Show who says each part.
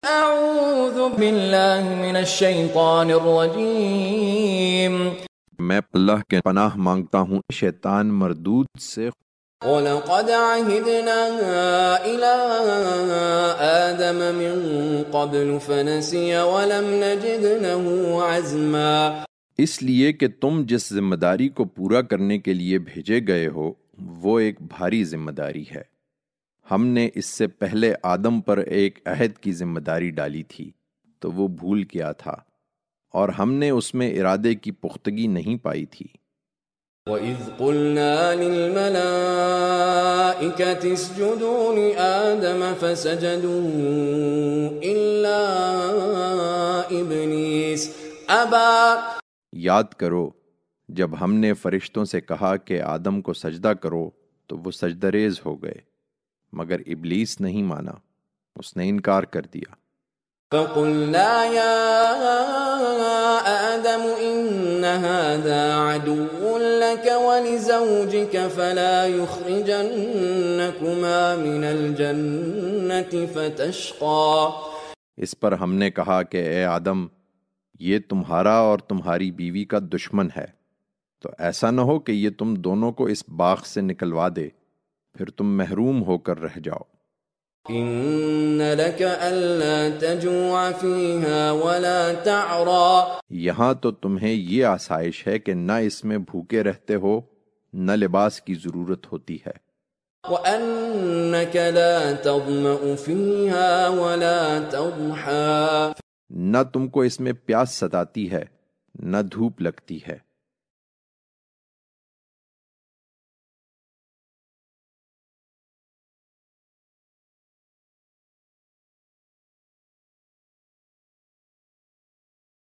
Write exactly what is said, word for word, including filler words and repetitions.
Speaker 1: اعوذ باللہ من الشیطان الرجیم،
Speaker 2: میں اللہ کے پناہ مانگتا ہوں شیطان مردود سے۔
Speaker 1: وَلَقَدْ عَهِدْنَا إِلَىٰ آدَمَ مِن قَبْلُ فَنَسِيَ وَلَمْ نَجِدْ لَهُ عَزْمًا۔
Speaker 2: اس لیے کہ تم جس ذمہ داری کو پورا کرنے کے لیے بھیجے گئے ہو وہ ایک بھاری ذمہ داری ہے۔ ہم نے اس سے پہلے آدم پر ایک عہد کی ذمہ داری ڈالی تھی تو وہ بھول گیا تھا، اور ہم نے اس میں ارادے کی پختگی نہیں پائی تھی۔
Speaker 1: وَإِذْ قُلْنَا لِلْمَلَائِكَةِ اسْجُدُوا لِآدَمَ فَسَجَدُوا إِلَّا إِبْلِيسَ أَبَىٰ۔
Speaker 2: یاد کرو جب ہم نے فرشتوں سے کہا کہ آدم کو سجدہ کرو تو وہ سجدہ ریز ہو گئے، مگر ابلیس نہیں مانا، اس نے انکار کر دیا۔
Speaker 1: فَقُلْنَا يَا آدَمُ إِنَّ هَٰذَا عَدُوٌّ لَّكَ وَلِزَوْجِكَ فَلَا يُخْرِجَنَّكُمَا مِنَ الْجَنَّةِ فَتَشْقَىٰ۔
Speaker 2: اس پر ہم نے کہا کہ اے آدم، یہ تمہارا اور تمہاری بیوی کا دشمن ہے، تو ایسا نہ ہو کہ یہ تم دونوں کو اس باغ سے نکلوا دے، پھر تم محروم ہو کر رہ جاؤ۔
Speaker 1: إِنَّ لَكَ أَلَّا تَجُوعَ فِيهَا وَلَا تَعْرَىٰ۔
Speaker 2: یہاں تو تمہیں یہ آسائش ہے کہ نہ اس میں بھوکے رہتے ہو نہ لباس کی ضرورت ہوتی ہے۔
Speaker 1: وَأَنَّكَ لَا تَظْمَأُ فِيهَا وَلَا تَضْحَىٰ۔
Speaker 2: نہ تم کو اس میں پیاس ستاتی ہے نہ دھوپ لگتی ہے۔